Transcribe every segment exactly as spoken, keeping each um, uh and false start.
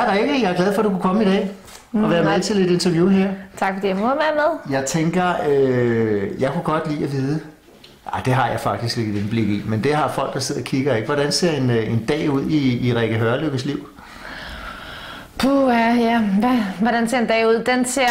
Hej Rikke, jeg er glad for, at du kunne komme i dag og være med til et interview her. Tak fordi jeg må være med. Jeg tænker, øh, jeg kunne godt lide at vide, ej, det har jeg faktisk ikke et indblik i, men det har folk, der sidder og kigger, ikke? Hvordan ser en, en dag ud i, i Rikke Hørlykkes liv? Puh, ja, ja. Hvad, hvordan ser en dag ud? Den ser,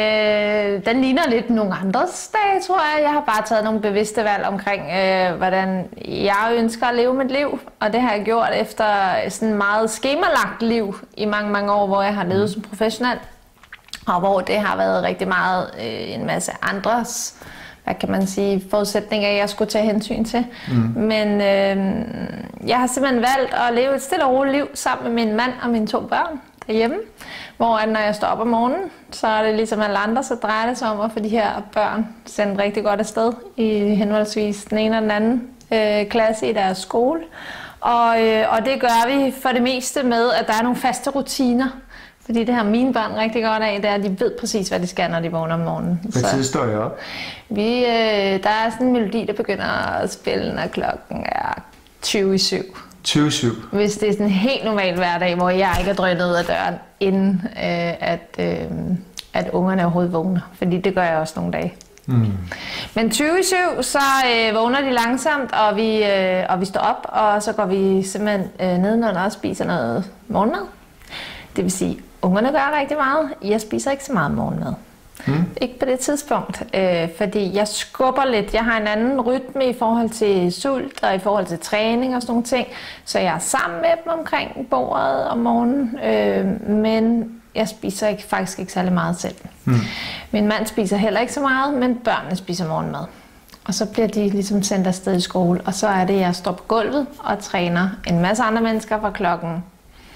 øh, den ligner lidt nogle andres dage, tror jeg. Jeg har bare taget nogle bevidste valg omkring, øh, hvordan jeg ønsker at leve mit liv. Og det har jeg gjort efter sådan et meget skemalagt liv i mange, mange år, hvor jeg har levet som professionel. Og hvor det har været rigtig meget øh, en masse andres, hvad kan man sige, forudsætninger, jeg skulle tage hensyn til. Mm. Men øh, jeg har simpelthen valgt at leve et stille og roligt liv sammen med min mand og mine to børn derhjemme. Hvor at når jeg står op om morgenen, så er det ligesom alle andre, så drejer det sig om at få de her børn sendt rigtig godt afsted i henholdsvis den ene og den anden øh, klasse i deres skole. Og, øh, og det gør vi for det meste med, at der er nogle faste rutiner. Fordi det har mine børn rigtig godt af, det er, at de ved præcis, hvad de skal, når de vågner om morgenen. Hvad tid står jeg op? Vi, øh, der er sådan en melodi, der begynder at spille, når klokken er tyve i syv. tyve i syv? Hvis det er sådan en helt normal hverdag, hvor jeg ikke er drønet ud af døren, inden øh, at, øh, at ungerne overhovedet vågner. Fordi det gør jeg også nogle dage. Mm. Men tyve i syv, så øh, vågner de langsomt, og vi, øh, og vi står op, og så går vi simpelthen øh, nedenunder og spiser noget morgenmad. Det vil sige, ungerne gør rigtig meget. Jeg spiser ikke så meget morgenmad. Mm. Ikke på det tidspunkt, øh, fordi jeg skubber lidt. Jeg har en anden rytme i forhold til sult og i forhold til træning og sådan nogle ting. Så jeg er sammen med dem omkring bordet om morgenen, øh, men jeg spiser ikke, faktisk ikke særlig meget selv. Mm. Min mand spiser heller ikke så meget, men børnene spiser morgenmad. Og så bliver de ligesom sendt afsted i skole, og så er det, jeg står på gulvet og træner en masse andre mennesker fra klokken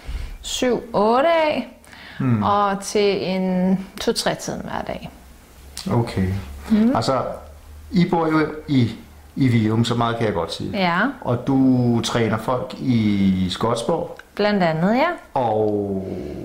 syv otte af, mm. og til en to tre tiden hver dag. Okay. Mm. Altså, I bor jo i, i Virum, så meget kan jeg godt sige. Ja. Og du træner folk i Skodsborg. Blandt andet, ja. Og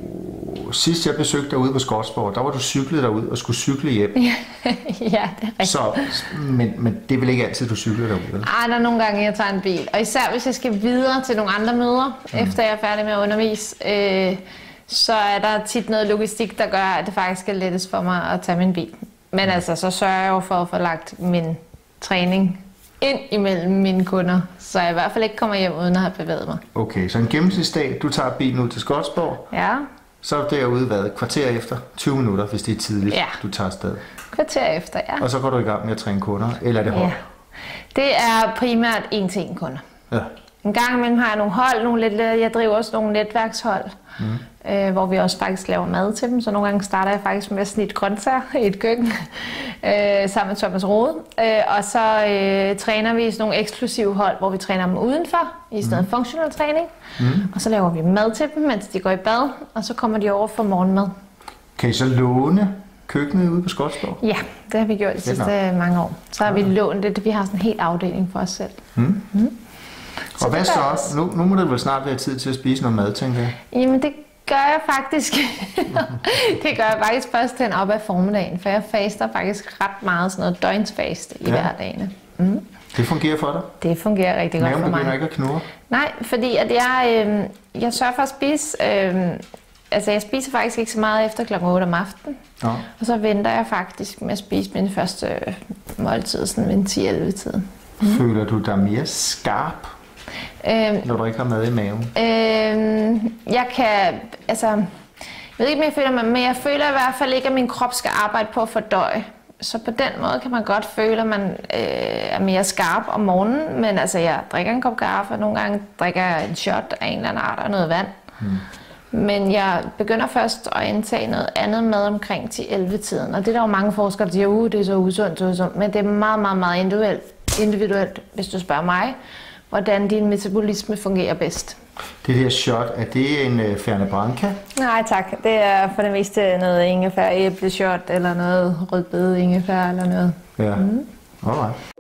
sidst jeg besøgte dig ude på Skodsborg, der var du cyklet derud og skulle cykle hjem. ja, det er rigtigt. Så, men, men det er vel ikke altid, du cykler derude? Ej, der er nogle gange, jeg tager en bil. Og især hvis jeg skal videre til nogle andre møder, mm. efter jeg er færdig med at undervise, øh, så er der tit noget logistik, der gør, at det faktisk er lettest for mig at tage min bil. Men mm. altså, så sørger jeg jo for at få lagt min træning ind imellem mine kunder, så jeg i hvert fald ikke kommer hjem uden at have bevæget mig. Okay, så en gennemsnitsdag, du tager bilen ud til Skodsborg, ja. Så er derude været kvarter efter, tyve minutter, hvis det er tidligt, ja. Du tager afsted. Kvarter efter, ja. Og så går du i gang med at træne kunder, eller er det hold? Ja. Det er primært en til en kunder. Ja. En gang imellem har jeg nogle hold, nogle lidt, jeg driver også nogle netværkshold, mm. øh, hvor vi også faktisk laver mad til dem. Så nogle gange starter jeg faktisk med at snitte grøntsager i et køkken, øh, sammen med Thomas Rode. Øh, og så øh, træner vi i sådan nogle eksklusive hold, hvor vi træner dem udenfor, i stedet mm. functional træning. Mm. Og så laver vi mad til dem, mens de går i bad, og så kommer de over for morgenmad. Kan I så låne køkkenet ude på Skodsborg? Ja, det har vi gjort de sidste ja. mange år. Så har ja. vi lånt det, vi har sådan en helt afdeling for os selv. Mm. Mm. Og hvad så? Nu, nu må det vel snart være tid til at spise noget mad, tænker jeg. Jamen det gør jeg faktisk. det gør jeg faktisk først hen op ad formiddagen, for jeg faster faktisk ret meget sådan noget døgnsfast i ja. hverdagene. Mm. Det fungerer for dig? Det fungerer rigtig godt for mig. Maven begynder ikke at knurre? Nej, fordi at jeg, øh, jeg sørger for at spise. Øh, altså jeg spiser faktisk ikke så meget efter klokken otte om aftenen. Ja. Og så venter jeg faktisk med at spise min første måltid, sådan ved ti elleve tiden. Mm. Føler du dig mere skarp? Øhm, når du ikke har mad i maven? Øhm, jeg kan, altså, jeg ved ikke, om jeg føler mig, men jeg føler i hvert fald ikke, at min krop skal arbejde på at fordøje. Så på den måde kan man godt føle, at man øh, er mere skarp om morgenen, men altså, jeg drikker en kop kaffe, og nogle gange drikker jeg en shot af en eller anden art og noget vand. Hmm. Men jeg begynder først at indtage noget andet mad omkring ti elleve tiden, og det er der jo mange forskere, der siger, uh, det er så usundt, så usundt, men det er meget, meget, meget individuelt, individuelt, hvis du spørger mig, hvordan din metabolisme fungerer bedst. Det der shot, er det en uh, Fernet Branca? Nej tak, det er for det meste noget ingefær æbleshot, eller noget rødbede ingefær, eller noget. Ja, mm. alright.